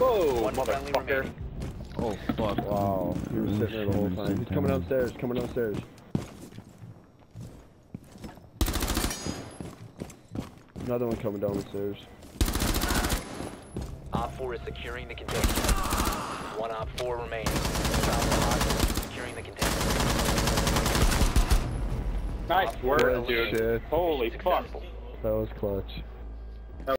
Whoa, One friendly motherfucker. remaining. Oh fuck. Wow, he was sitting there the whole time. He's coming downstairs, coming downstairs. Another one coming down the stairs. Op 4 is securing the container. One Op 4 remaining. Stop the hostage. Securing the container. Nice work, Good dude. shit. Holy fuck. Successful. That was clutch.